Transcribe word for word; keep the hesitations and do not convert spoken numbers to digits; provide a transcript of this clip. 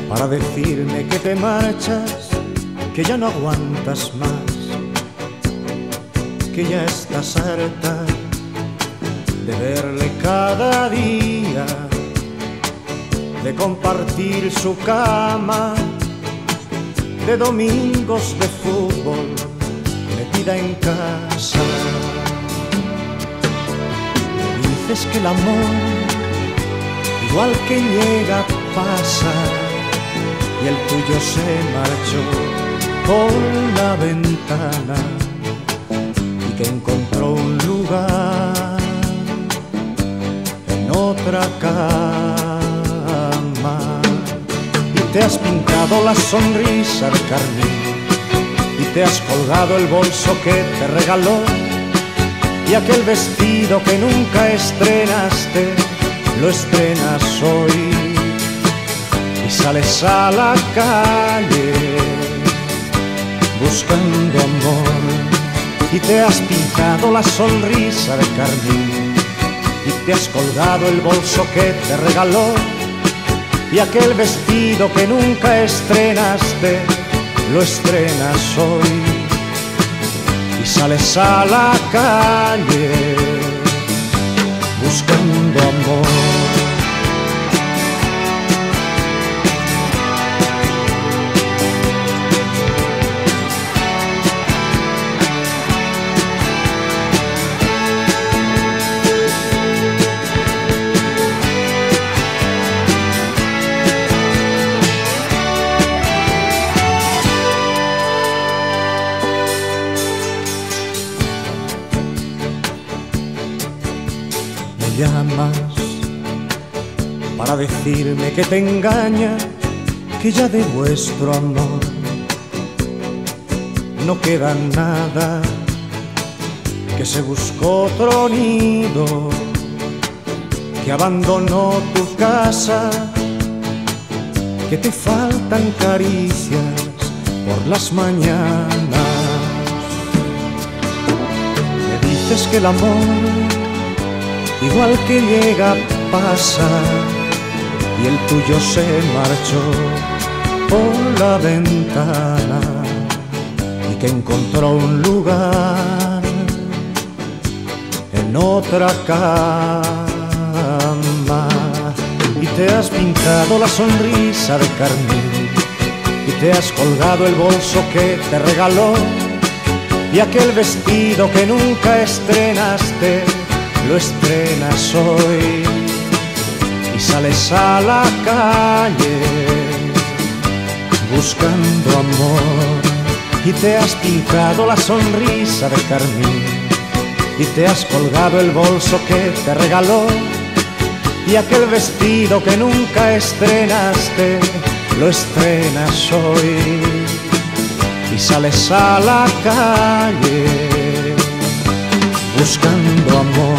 para decirme que te marchas, que ya no aguantas más, que ya estás harta de verle cada día, de compartir su cama, de domingos de fútbol metida en casa. Me dices que el amor, igual que llega, pasa, y el tuyo se marchó por la ventana y que encontró un lugar en otra cama. Y te has pintado la sonrisa de carmín y te has colgado el bolso que te regaló y aquel vestido que nunca estrenaste lo estrenas hoy. Y sales a la calle buscando amor y te has pintado la sonrisa de carmín y te has colgado el bolso que te regaló y aquel vestido que nunca estrenaste lo estrenas hoy. Y sales a la calle buscando amor. Llamas para decirme que te engaña, que ya de vuestro amor no queda nada, que se buscó otro nido, que abandonó tu casa, que te faltan caricias por las mañanas. Me dices que el amor, igual que llega, pasa, y el tuyo se marchó por la ventana y que encontró un lugar en otra cama. Y te has pintado la sonrisa de carmín y te has colgado el bolso que te regaló y aquel vestido que nunca estrenaste lo estrenas hoy. Y sales a la calle buscando amor y te has pintado la sonrisa de carmín y te has colgado el bolso que te regaló y aquel vestido que nunca estrenaste lo estrenas hoy. Y sales a la calle buscando amor.